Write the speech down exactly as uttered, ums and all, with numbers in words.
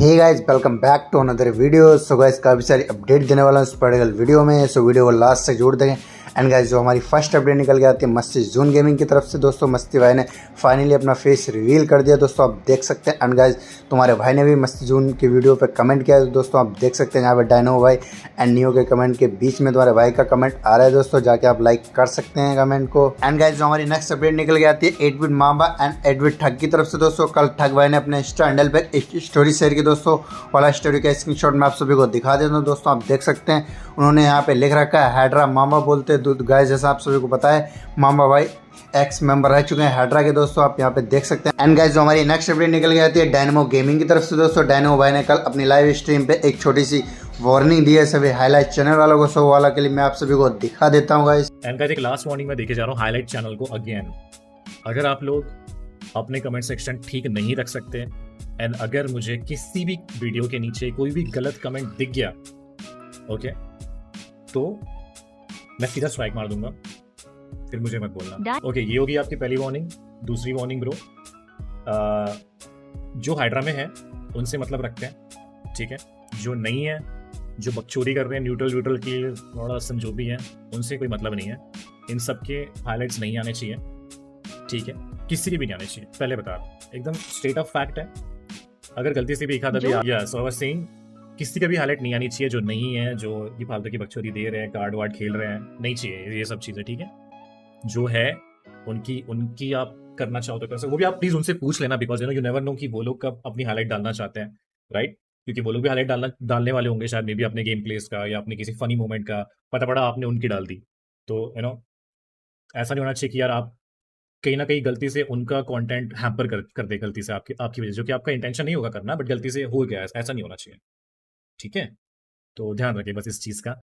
Hey guys, welcome back to another video. So guys काफ़ी सारी update देने वाला हूँ इस पर्टिकुलर वीडियो में। सो वीडियो को लास्ट तक जरूर देखें। एंड गाइस जो हमारी फर्स्ट अपडेट निकल के आती है मस्ती जून गेमिंग की तरफ से दोस्तों, मस्ती भाई ने फाइनली अपना फेस रिवील कर दिया दोस्तों, आप देख सकते हैं। एंड गाइस तुम्हारे भाई ने भी मस्ती जून की वीडियो पे कमेंट किया है दोस्तों, आप देख सकते हैं यहाँ पे डायनो भाई एंड नियो के कमेंट के बीच में तुम्हारे भाई का कमेंट आ रहा है दोस्तों, जाके आप लाइक कर सकते हैं कमेंट को। एंड गाइस जो हमारी नेक्स्ट अपडेट निकल के आती है eight bit mama and eight bit thug की तरफ से दोस्तों। कल ठग भाई ने अपने इंस्टा हैंडल पर एक स्टोरी शेयर की दोस्तों, वाला स्टोरी का स्क्रीनशॉट मैं आप सभी को दिखा देता हूँ दोस्तों, आप देख सकते हैं। उन्होंने यहाँ पे लिख रखा है हैड्रा मामा बोलते दूध गाइस, जैसा आप सभी को पता है मामा भाई एक्स मेंबर रह चुके हैं हैड्रा के दोस्तों, आप यहाँ पे देख सकते हैं। एंड गाइस जो हमारी नेक्स्ट अपडेट निकल के आती है डायनेमो गेमिंग की तरफ से दोस्तों। डायनेमो भाई ने कल अपनी लाइव स्ट्रीम पे एक छोटी सी वार्निंग दी है सभी हाईलाइट चैनल वालों को, सो वाला के लिए मैं आप सभी को दिखा देता हूँ गाइस। एंड गाइस एक लास्ट वार्निंग मैं देके जा रहा हूँ हाईलाइट चैनल को अगेन। अगर आप लोग अपने कमेंट सेक्शन ठीक नहीं रख सकते एंड अगर मुझे किसी भी वीडियो के नीचे कोई भी गलत कमेंट दिख गया ओके तो मैं सीधा स्ट्राइक मार दूंगा, फिर मुझे मत बोलना ओके। ये होगी आपकी पहली वार्निंग। दूसरी वार्निंग ब्रो, आ, जो हाइड्रा में है उनसे मतलब रखते हैं ठीक है, जो नहीं है जो बकचोरी कर रहे हैं न्यूट्रल व्यूट्रल की थोड़ा सन जो भी है उनसे कोई मतलब नहीं है। इन सब के हाईलाइट्स नहीं आने चाहिए ठीक है, किसी के भी नहीं आने चाहिए, पहले बता एकदम स्टेट ऑफ फैक्ट है। अगर गलती से भी एक आधा भी या सो आई वाज सेइंग किसी का भी हाईलाइट नहीं आनी चाहिए जो नहीं है, जो ये फालतू की बकचोदी दे रहे हैं कार्ड वार्ड खेल रहे हैं, नहीं चाहिए ये सब चीज़ें ठीक है। जो है उनकी उनकी आप करना चाहो तो कैसे वो भी आप प्लीज उनसे पूछ लेना, because you know you never know कि वो लोग कब अपनी हाईलाइट डालना चाहते हैं राइट, क्योंकि वो लोग भी हाईलाइट डालना डालने वाले होंगे शायद मे भी अपने गेम प्लेस का या अपने किसी फनी मोमेंट का, पता पड़ा आपने उनकी डाल दी तो यू नो ऐसा नहीं होना चाहिए कि यार आप कहीं ना कहीं गलती से उनका कंटेंट हैम्पर कर कर दे गलती से आपकी आपकी वजह से, जो कि आपका इंटेंशन नहीं होगा करना बट गलती से हो गया, ऐसा नहीं होना चाहिए ठीक है। तो ध्यान रखिए बस इस चीज़ का।